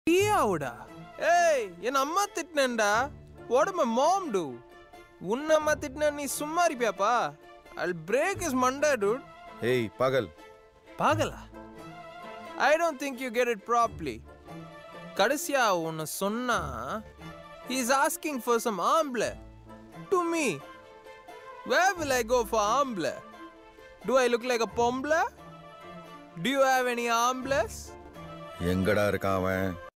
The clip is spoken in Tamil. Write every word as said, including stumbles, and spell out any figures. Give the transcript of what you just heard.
பிரியாவுடா? ஏய், என் அம்மா திட்டினேன்டா. What did my mom do? உன் அம்மா திட்டினா நீ சும்மா இருப்பியாப்பா? I'll break his Monday, dude. ஏய் பகல். பகலா? I don't think you get it properly. கடைசியா உன்னை சொன்னா he's asking for some ஆம்பளை. To me. Where will I go for ஆம்பளை? Do I look like a பொம்பளை? Do you have any ஆம்பளைஸ்? எங்கடா இருக்கான் அவன்?